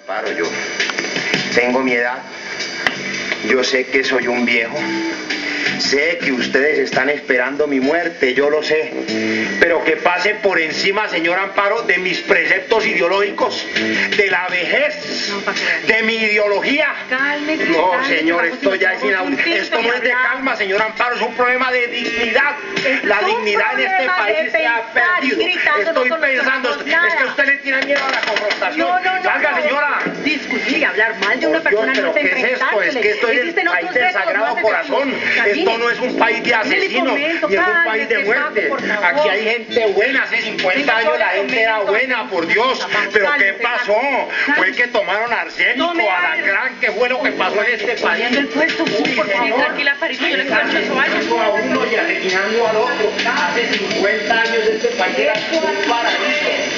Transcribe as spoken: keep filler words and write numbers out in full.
Amparo, yo tengo mi edad, yo sé que soy un viejo, sé que ustedes están esperando mi muerte, yo lo sé, pero que pase por encima, señor Amparo, de mis preceptos ideológicos, de la vejez, de mi ideología. Cálmese, No, cálmese, señor, vamos, esto ya es vamos, inaudito, un esto no es de hablar. calma, señor Amparo, es un problema de dignidad. Es La un dignidad en este problema país de se ha pensar y perdido. gritando, Estoy no pensando, solucionamos es que nada. usted le tiene miedo a la confrontación. No, no, no. Salga, no. señora. Discutir y hablar mal de una Por Dios, persona pero no es ¿qué es esto? Es que esto es el Existen país otros del métodos Sagrado más Corazón. efectivos. Esto no es un país de Mire, asesinos, comento, ni es un cálmese, país de muerte. Paco, por favor. Aquí hay gente buena. Hace cincuenta años la gente era buena, por Dios. Pero ¿qué pasó? Fue que tomaron arsénico, Tome alacrán. ¿Qué fue lo que pasó en este país? Poniendo el puesto, sí, por favor. Tranquila, Parito, yo le cancho eso, vaya. A uno y asesinando al otro. Hace cincuenta años este país era un paraíso.